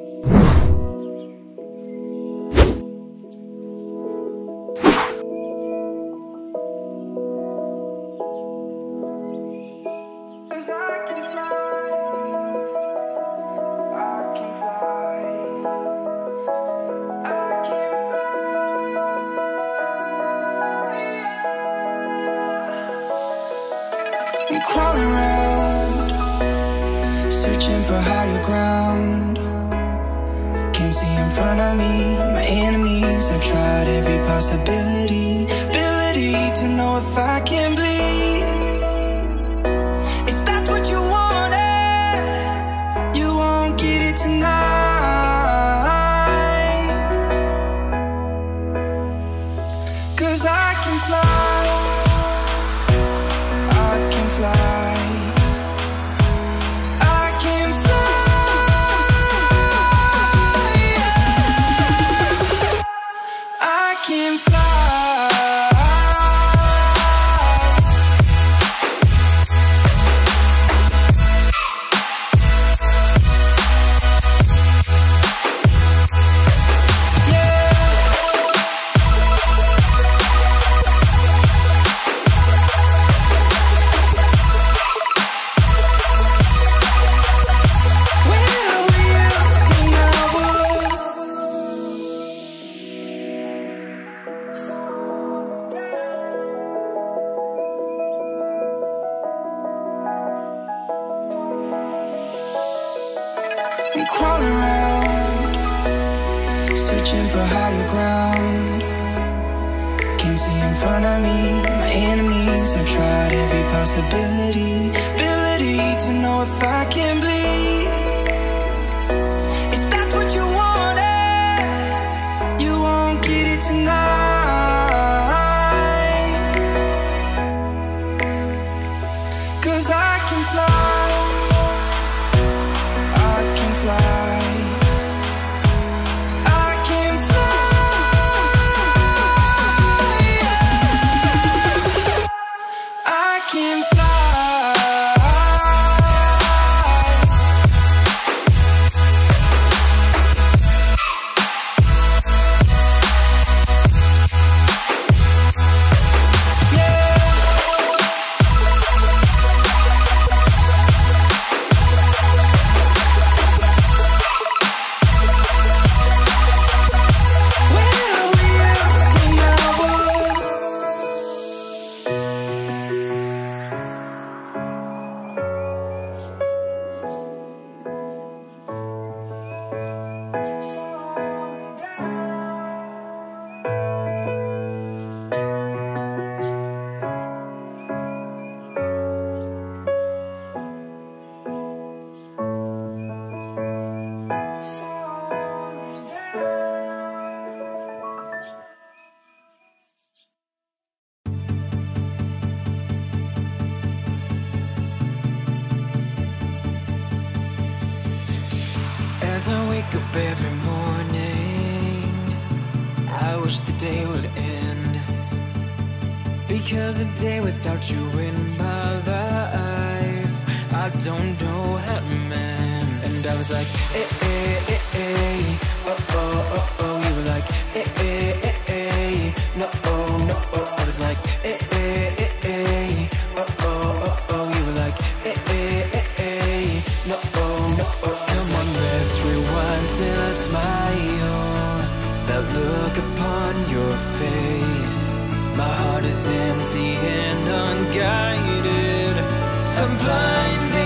I'm crawling around, searching for higher ground. Can't see in front of me, my enemies. I've tried every possibility, ability to know if I can bleed. If that's what you wanted, you won't get it tonight. 'Cause I can fly. I'm crawling around, searching for higher ground. Can't see in front of me, my enemies. I've tried every possibility, ability to know if I can bleed. If that's what you wanted, you won't get it tonight. 'Cause I can fly. As I wake up every morning, I wish the day would end. Because a day without you in my life, I don't know how to mend. And I was like, eh, eh, eh, eh, oh, oh, oh, oh. You were like, eh, eh, eh, eh, no, oh, no, oh. I was like, eh, eh, eh, eh, oh, oh, oh, oh. You were like, eh, eh, eh, eh, no, oh, no, oh. Come on, let's rewind till I smile. That look upon your face. My heart is empty and unguided. I'm blind.